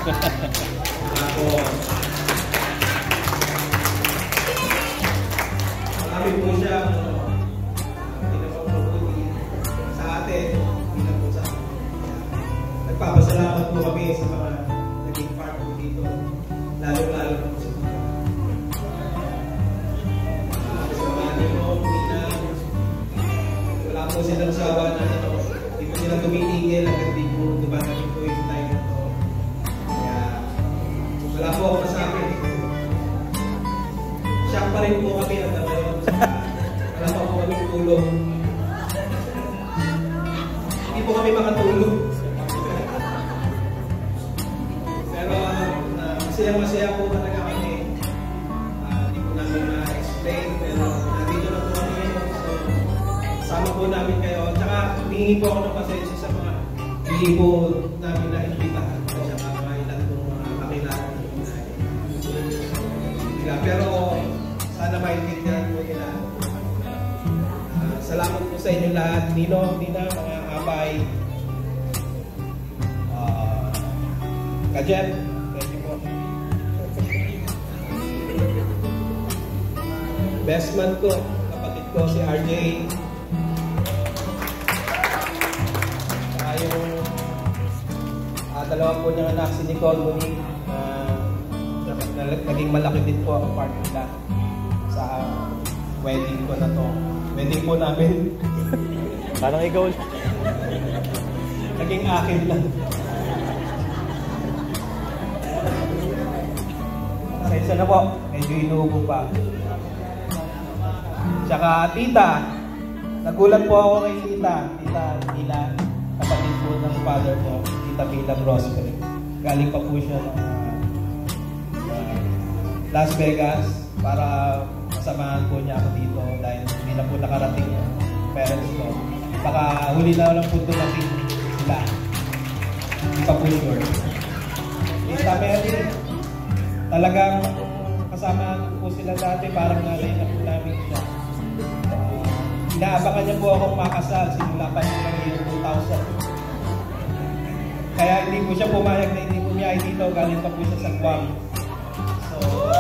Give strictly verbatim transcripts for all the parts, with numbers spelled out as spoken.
Ako, marami po siya pinapagpabuti sa atin, hindi na po sa atin. Nagpapasalamat po kami sa mga naging part po dito, lalo-lalo po sa mga sa mga nilong, hindi na wala po silang sawa na ito. Hindi po sila tumitigil hanggang di po dumadating po yung time na ito. Kaya wala po ako masabi. Siya pa rin po kami hanggang ngayon. Wala pa po kami tulong. Hindi po kami makatulong. Pero uh, masaya-masaya po talaga kami. Uh, hindi po namin na-explain. Pero nandito na po kami ngayon. So, sama po namin kayo. Tsaka humingi po ako ng pasensya sa mga hindi po namin na-invitahan. Kasi mga ilan po mga kakilala nila. Pero sana maintindihan po nila. Uh, salamat po sa inyo lahat. Nino, Nina, mga kapay. Uh, Kajet, thank you po. Best man ko, kapatid ko si R J. Saka yung uh, dalawa po niyang anak si Nicole Monique. Uh, naging malaki din po ang part nila sa wedding ko na to. Wedding po namin. Parang ikaw. Naging akin lang. Isa na po. Medyo inuubo pa. Tsaka tita. Nagulat po ako kay tita. Tita Mila. Kapatid po ng father ko. Tita Mila Brosper. Galing pa po siya ng uh, Las Vegas para masamahan po niya ako dito dahil hindi na po nakarating yung parents ko. Baka huli na lang po dumating sila. Hindi pa po sure. Tita Mary, talagang kasama po sila dati, parang nanay na po namin siya. Uh, inaabangan niya po akong makasal, simula pa niya ng year two thousand. Kaya hindi po siya pumayag na hindi po niya ay dito, galing pa po siya sa Guam. So,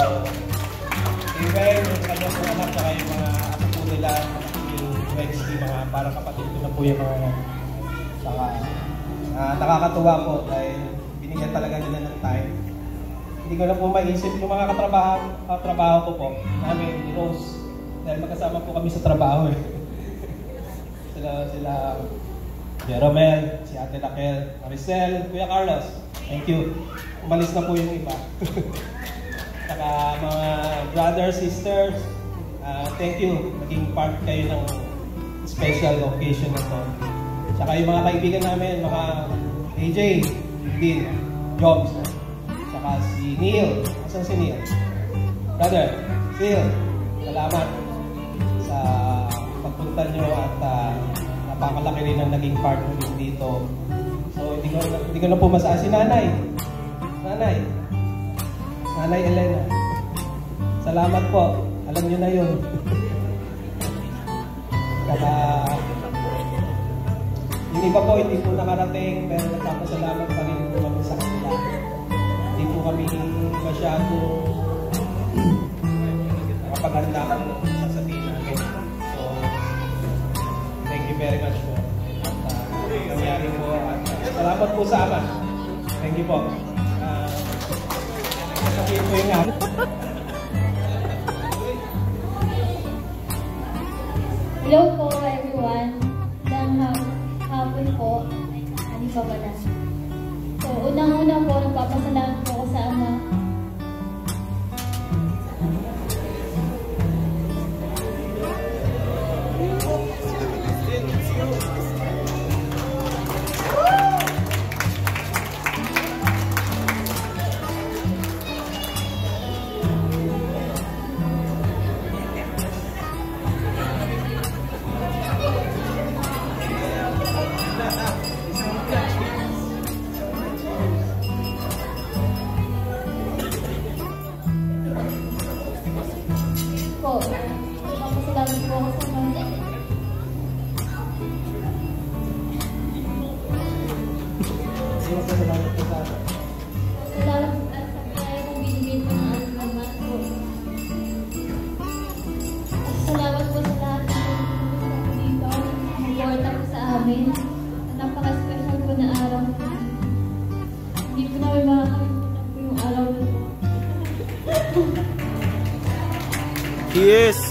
even yung kanya po anak, saka yung mga apo po nila, yung Wednesday, mga parang kapatid ko na po yung mga saka uh, nakakatuwa po dahil binigyan talaga nila ng time. Hindi ko na po maisip yung mga katrabaho, katrabaho ko po namin, ni Rose, dahil magkasama po kami sa trabaho eh. sila, sila, Jeromel, si Ate Raquel, Maricel, Kuya Carlos, thank you. Umalis na po yung iba. Saka mga brothers, sisters, uh, thank you. Naging part kayo ng special occasion na to. Saka yung mga kaibigan namin, mga A J, Dean, Jobs, saka si Neil. Asan si Neil? Brother, Neil, salamat sa pagpunta nyo at uh, napakalaki rin ang naging part mo dito. So, hindi ko, hindi ko na po masaan si Nanay. Nanay. Nanay Elena. Salamat po. Alam nyo na yun. Kaya, yung iba po, hindi po nakarating, pero nagpapasalamat pa rin po kami sa kanila. Hindi po kami masyado nakapaganda kung sasabihin namin. So, thank you very much po. At uh, nangyari po. At uh, salamat po sa Ama. Thank you po. Uh, sabihin po yung Ama. Hello po everyone. Nang hapon po. Ano pa ba na? So, unang-una po, nagpapasalamat po ako sa Ama. Po, nagpapasalamat po ako sa Ama. Salamat at sa kaya kong binigay ko ng alaman po. At salamat po sa lahat ng mga dito. Nag-orta po sa amin. Napaka-special po na araw. Hindi po namin makakalimutan po yung araw na po. Yes!